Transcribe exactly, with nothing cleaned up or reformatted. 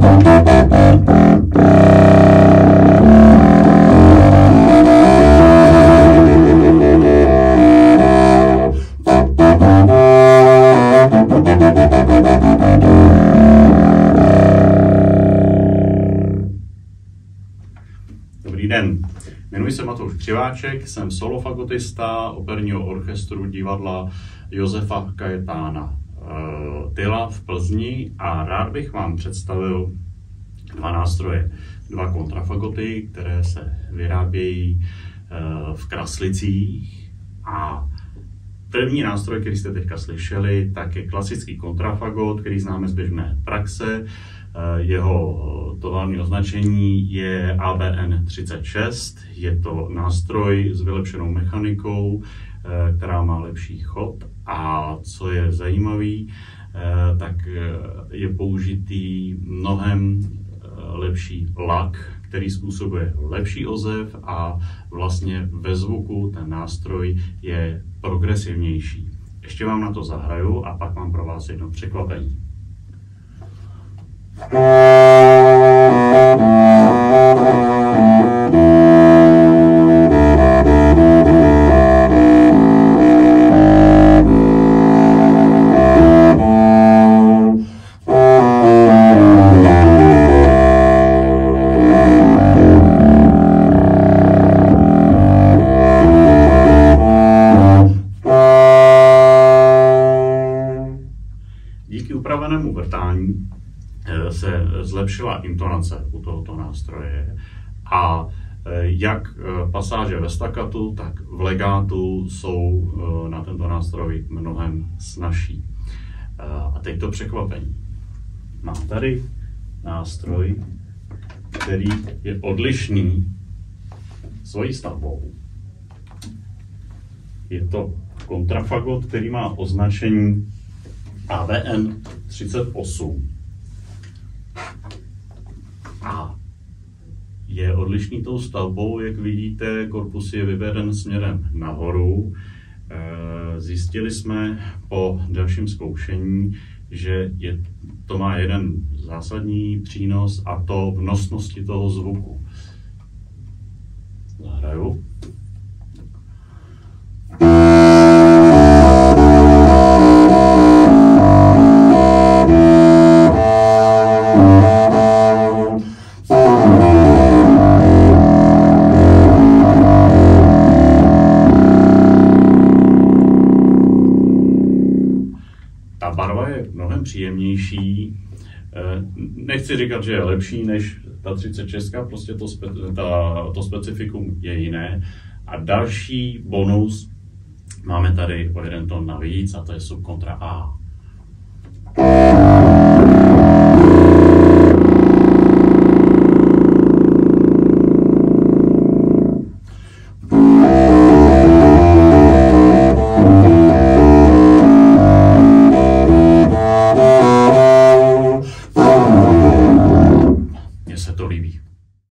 Dobrý den, jmenuji se Matouš Křiváček, jsem solofagotista operního orchestru divadla Josefa Kajetána Tyla v Plzni a rád bych vám představil dva nástroje. Dva kontrafagoty, které se vyrábějí v Kraslicích. A první nástroj, který jste teďka slyšeli, tak je klasický kontrafagot, který známe z běžné praxe. Jeho tovární označení je A B N třicet šest. Je to nástroj s vylepšenou mechanikou, která má lepší chod. A co je zajímavý, tak je použitý mnohem lepší lak, který způsobuje lepší ozev a vlastně ve zvuku ten nástroj je progresivnější. Ještě vám na to zahraju a pak mám pro vás jedno překvapení. Díky upravenému vrtání se zlepšila intonace u tohoto nástroje a jak pasáže ve staccatu, tak v legátu jsou na tento nástroj mnohem snazší. A teď to překvapení. Mám tady nástroj, který je odlišný svojí stavbou. Je to kontrafagot, který má označení A B N třicet osm. A je odlišný tou stavbou, jak vidíte, korpus je vyveden směrem nahoru. Zjistili jsme po dalším zkoušení, že je, to má jeden zásadní přínos, a to v nosnosti toho zvuku. Zahraju. Ta barva je mnohem příjemnější. Nechci říkat, že je lepší než ta třicet šest, prostě to, spe, ta, to specifikum je jiné. A další bonus máme tady o jeden tón navíc, a to je subkontra A.